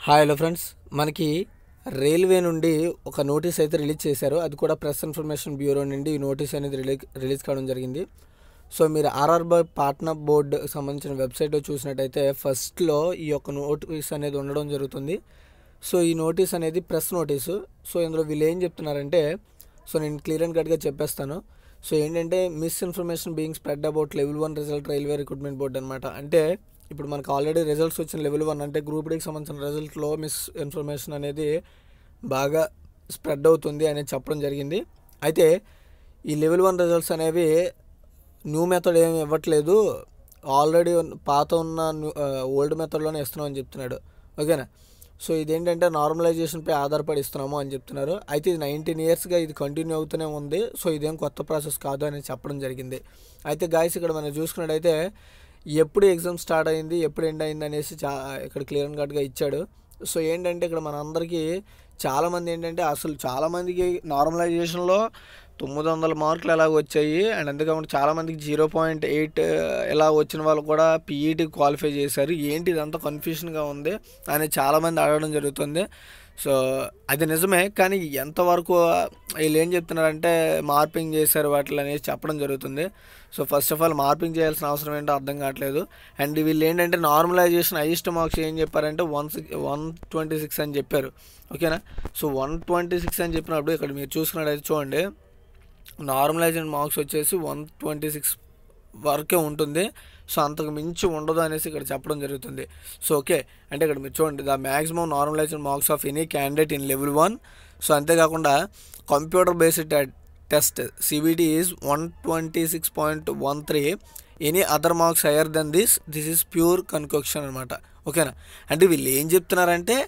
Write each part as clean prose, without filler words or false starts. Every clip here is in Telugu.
హాయ్ హలో ఫ్రెండ్స్, మనకి రైల్వే నుండి ఒక నోటీస్ అయితే రిలీజ్ చేశారు. అది కూడా ప్రెస్ ఇన్ఫర్మేషన్ బ్యూరో నుండి ఈ నోటీస్ అనేది రిలీజ్ కావడం జరిగింది. సో మీరు ఆర్ఆర్బీ పాట్నా బోర్డు సంబంధించిన వెబ్సైట్లో చూసినట్టయితే ఫస్ట్లో ఈ యొక్క నోటీస్ అనేది ఉండడం జరుగుతుంది. సో ఈ నోటీస్ అనేది ప్రెస్ నోటీసు. సో ఇందులో వీళ్ళు ఏం చెప్తున్నారంటే, సో నేను క్లియర్ అండ్ కట్గా చెప్పేస్తాను. సో ఏంటంటే misinformation being spread about level 1 result railway recruitment board అనమాట. అంటే ఇప్పుడు మనకు ఆల్రెడీ రిజల్ట్స్ వచ్చిన లెవెల్ 1 అంటే గ్రూప్ డీకి సంబంధించిన రిజల్ట్లో మిస్ఇన్ఫర్మేషన్ అనేది బాగా స్ప్రెడ్ అవుతుంది అనేది చెప్పడం జరిగింది. అయితే ఈ లెవెల్ 1 రిజల్ట్స్ అనేవి న్యూ మెథడ్ ఏమి ఇవ్వట్లేదు, ఆల్రెడీ పాత ఉన్న ఓల్డ్ మెథడ్లోనే ఇస్తున్నాం అని చెప్తున్నాడు. ఓకేనా. సో ఇదేంటంటే నార్మలైజేషన్పై ఆధారపడి ఇస్తున్నాము అని చెప్తున్నారు. అయితే ఇది 19 ఇయర్స్గా ఇది కంటిన్యూ అవుతూనే ఉంది. సో ఇదేం కొత్త ప్రాసెస్ కాదు అని చెప్పడం జరిగింది. అయితే గాయస్ ఇక్కడ మనం చూసుకున్నట్టయితే ఎప్పుడు ఎగ్జామ్ స్టార్ట్ అయింది, ఎప్పుడు ఎండ్ అయింది అనేసి ఇక్కడ క్లియర్ అండ్ కట్గా ఇచ్చాడు. సో ఏంటంటే ఇక్కడ మనందరికీ చాలామంది ఏంటంటే అసలు చాలామందికి నార్మలైజేషన్లో 900 మార్కులు ఎలాగ వచ్చాయి. అండ్ అంతేకాకుండా చాలామందికి 0.8 ఎలా వచ్చిన వాళ్ళు కూడా పీఈటీ క్వాలిఫై చేశారు. ఏంటి ఇదంతా కన్ఫ్యూషన్గా ఉంది అని చాలామంది అడగడం జరుగుతుంది. సో అది నిజమే, కానీ ఎంతవరకు వీళ్ళు ఏం చెప్తున్నారంటే మార్పింగ్ చేశారు వాటిని అనేసి చెప్పడం జరుగుతుంది. So first of all morphing చేయాల్సిన అవసరం ఏంటో అర్థం కావట్లేదు. అండ్ వీళ్ళు ఏంటంటే నార్మలైజేషన్ హైయెస్ట్ మార్క్స్ ఏం చెప్పారంటే 126 అని చెప్పారు. ఓకేనా. సో 126 అని చెప్పినప్పుడు ఇక్కడ మీరు చూసుకున్నట్టయితే చూడండి, నార్మలైజేషన్ మార్క్స్ వచ్చేసి 126 వరకే ఉంటుంది. సో అంతకు మించి ఉండదు అనేసి ఇక్కడ చెప్పడం జరుగుతుంది. సో ఓకే, అంటే ఇక్కడ మీరు చూడండి, the maximum normalization marks of any candidate in level 1. So అంతేకాకుండా computer based test CBT is 126.13. Any other marks higher than this is pure concoction అనమాట. ఓకేనా. అంటే వీళ్ళు ఏం చెప్తున్నారంటే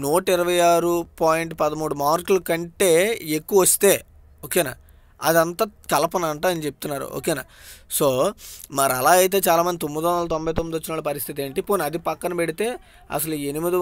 126.13 మార్కుల కంటే ఎక్కువ వస్తే ఓకేనా అదంతా కల్పన అంట అని చెప్తున్నారు. ఓకేనా. సో మరి అలా అయితే చాలామంది 999 వచ్చిన వాళ్ళ పరిస్థితి ఏంటి? పోనీ అది పక్కన పెడితే అసలు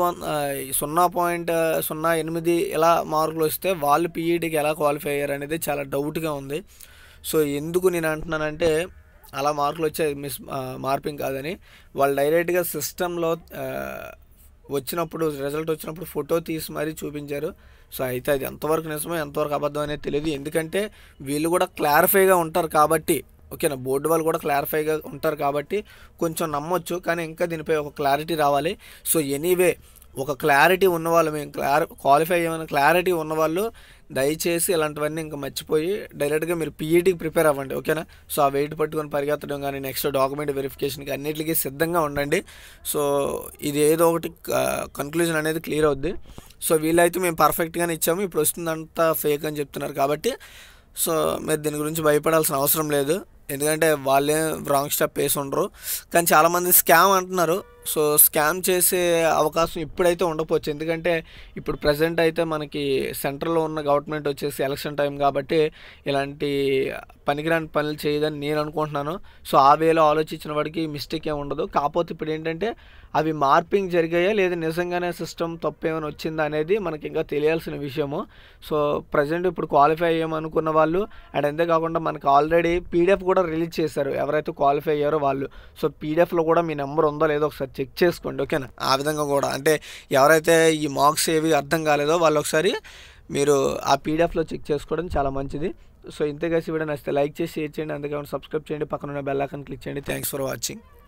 0.08 ఇలా మార్కులు వస్తే వాళ్ళు పీఈటీకి ఎలా క్వాలిఫై అయ్యారు అనేది చాలా డౌట్గా ఉంది. సో ఎందుకు నేను అంటున్నానంటే అలా మార్కులు వచ్చే మార్పింగ్ కాదని, వాళ్ళు డైరెక్ట్గా సిస్టంలో వచ్చినప్పుడు రిజల్ట్ వచ్చినప్పుడు ఫోటో తీసి మరీ చూపించారు. సో అయితే అది ఎంతవరకు నిజమో ఎంతవరకు అబద్ధం అనేది తెలియదు. ఎందుకంటే వీళ్ళు కూడా క్లారిఫైగా ఉంటారు కాబట్టి, ఓకేనా, బోర్డు వాళ్ళు కూడా క్లారిఫైగా ఉంటారు కాబట్టి కొంచెం నమ్మొచ్చు. కానీ ఇంకా దీనిపై ఒక క్లారిటీ రావాలి. సో ఎనీవే ఒక క్లారిటీ ఉన్నవాళ్ళు, మేము క్వాలిఫై అయ్యామని క్లారిటీ ఉన్నవాళ్ళు దయచేసి ఇలాంటివన్నీ ఇంకా మర్చిపోయి డైరెక్ట్గా మీరు పీఈటీకి ప్రిపేర్ అవ్వండి. ఓకేనా. సో ఆ వెయిట్ పట్టుకొని పరిగెత్తడం కానీ నెక్స్ట్ డాక్యుమెంట్ వెరిఫికేషన్కి అన్నిటికీ సిద్ధంగా ఉండండి. సో ఇది ఏదో ఒకటి కన్క్లూజన్ అనేది క్లియర్ అవుద్ది. సో వీళ్ళైతే మేము పర్ఫెక్ట్గానే ఇచ్చాము, ఇప్పుడు వస్తుందంతా ఫేక్ అని చెప్తున్నారు కాబట్టి సో మీరు దీని గురించి భయపడాల్సిన అవసరం లేదు. ఎందుకంటే వాళ్ళే రాంగ్ స్టెప్ వేసి ఉండరు. కానీ చాలామంది స్కామ్ అంటున్నారు. సో స్కామ్ చేసే అవకాశం ఇప్పుడైతే ఉండకపోవచ్చు. ఎందుకంటే ఇప్పుడు ప్రజెంట్ అయితే మనకి సెంట్రల్లో ఉన్న గవర్నమెంట్ వచ్చేసి ఎలక్షన్ టైం కాబట్టి ఇలాంటి పనికిరాని పనులు చేయదని నేను అనుకుంటున్నాను. సో ఆ వేలో ఆలోచించిన వాడికి మిస్టేక్ ఏమి ఉండదు. కాకపోతే ఇప్పుడు ఏంటంటే అవి మార్పింగ్ జరిగాయా లేదా నిజంగానే సిస్టమ్ తప్పు ఏమైనా వచ్చిందా అనేది మనకి ఇంకా తెలియాల్సిన విషయము. సో ప్రజెంట్ ఇప్పుడు క్వాలిఫై అయ్యామనుకున్న వాళ్ళు అండ్ అంతేకాకుండా మనకు ఆల్రెడీ పీడిఎఫ్ కూడా రిలీజ్ చేశారు ఎవరైతే క్వాలిఫై అయ్యారో వాళ్ళు. సో పీడిఎఫ్లో కూడా మీ నెంబర్ ఉందో లేదో ఒకసారి చెక్ చేసుకోండి. ఓకేనా. ఆ విధంగా కూడా అంటే ఎవరైతే ఈ మార్క్స్ ఏవి అర్థం కాలేదో వాళ్ళు ఒకసారి మీరు ఆ పీడిఎఫ్లో చెక్ చేసుకోవడం చాలా మంచిది. సో ఇంతేగా వీడియో నచ్చితే లైక్ చేసి షేర్ చేయండి, అంతేకాకుండా సబ్స్క్రైబ్ చేయండి, పక్కన ఉన్న బెల్ ఐకాన్ క్లిక్ చేయండి. Thanks for watching.